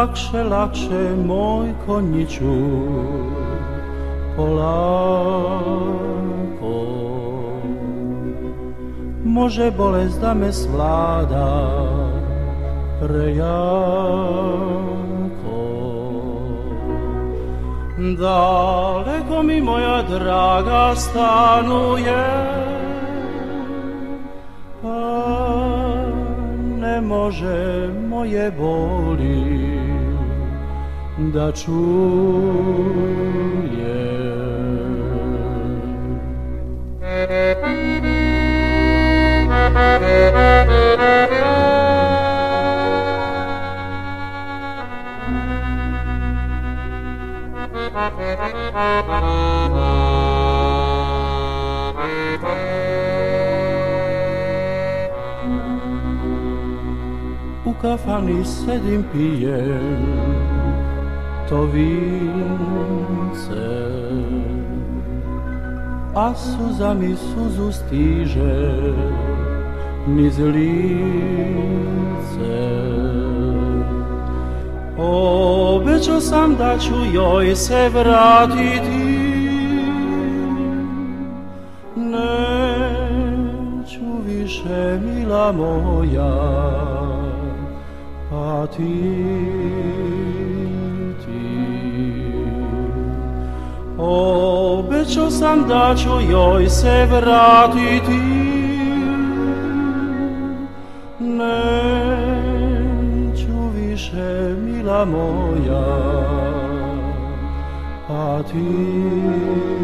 lakše, lakše, moj konjiću, polako. Može bolest da me svlada prejako. Daleko mi moja draga stanuje, a ne može moje boli da čuje. U kafani sedim, pijem to vince, a suza mi suzu stiže niz lice. Obećao sam da ću joj se vratiti, neću više, mila moja, a ti. Obećao sam da ću joj se vratiti, neću više, mila moja, a ti.